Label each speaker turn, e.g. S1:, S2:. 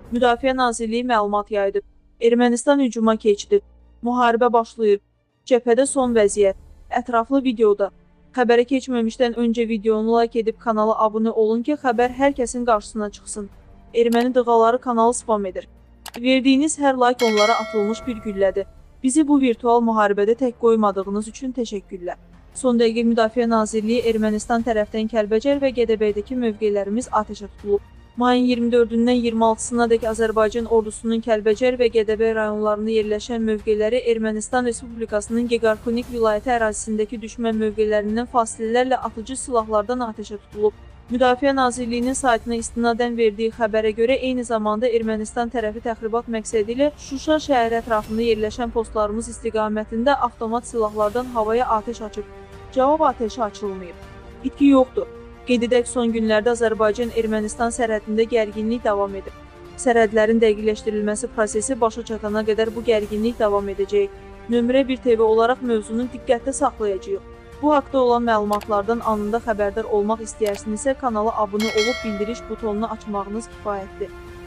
S1: Müdafiə Nazirliyi məlumat yaydı. Ermənistan hücuma keçdi. Müharibə başlayır. Cəbhədə son vəziyyət. Ətraflı videoda. Xəbərə keçməmişdən öncə videonu like edib kanala abunə olun ki, xəbər hər kəsin qarşısına çıxsın. Erməni dığaları kanalı spam edir. Verdiyiniz hər like onlara atılmış bir güllədir. Bizi bu virtual müharibədə tək qoymadığınız üçün təşəkkürlər. Son dəqiqə Müdafiə Nazirliyi Ermənistan tərəfdən Kəlbəcər və Gədəbəydəki mövqelərimiz atəşə tutulub. Mayın 24-dən 26-sına dək Azərbaycan ordusunun Kəlbəcər və Gədəbəy rayonlarında yerləşən mövqeləri Ermənistan Respublikasının Geqarkunik vilayəti ərazisindəki düşmən mövqelərindən fasilələrlə atıcı silahlardan atəşə tutulub. Müdafiə Nazirliyinin saytına istinadən verdiyi xəbərə görə eyni zamanda Ermənistan tərəfi təxribat məqsədi ilə Şuşa şəhəri ətrafında yerləşən postlarımız istiqamətində avtomat silahlardan havaya atəş açıb. Cavab atəşi açılmayıb. İtki yoxdur. Qeyd edək, son günlərdə Azərbaycan-Ermənistan sərhədində gərginlik davam edir. Sərhədlərin dəqiqləşdirilməsi prosesi başa çatana qədər bu gərginlik davam edəcək. Nömrə 1 TV olaraq mövzunu diqqətdə saxlayacağıq. Bu haqda olan məlumatlardan anında xəbərdar olmaq istəyərsinizsə kanala abunə olub bildiriş butonunu açmağınız kifayətdir.